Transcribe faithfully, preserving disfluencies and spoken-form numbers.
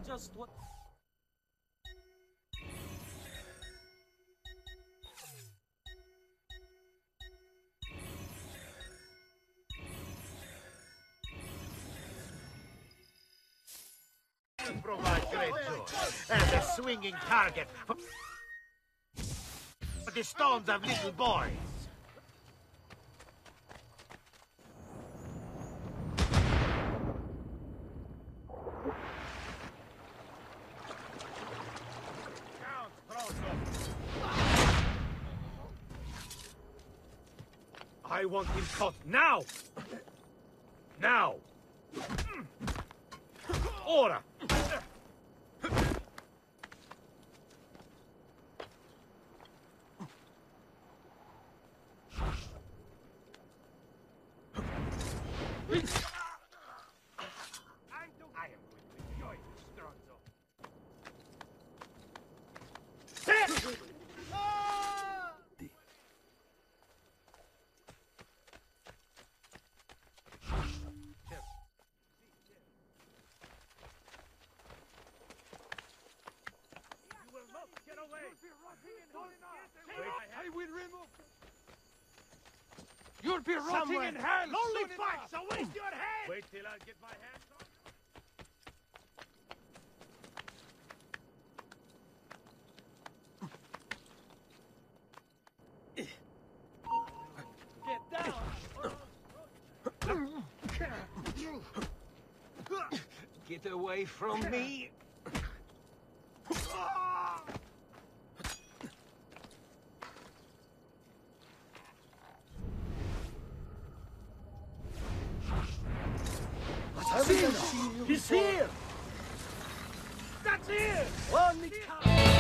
just what... Provide great joy as a swinging target for for the stones of little boys. I want him caught now! Now! Ora! I will remove. You'll be rotting Somewhere. in hell. Lonely soon fight, enough. so waste your head! Wait till I get my hands on you. Get away from me. He's here! That's it! Only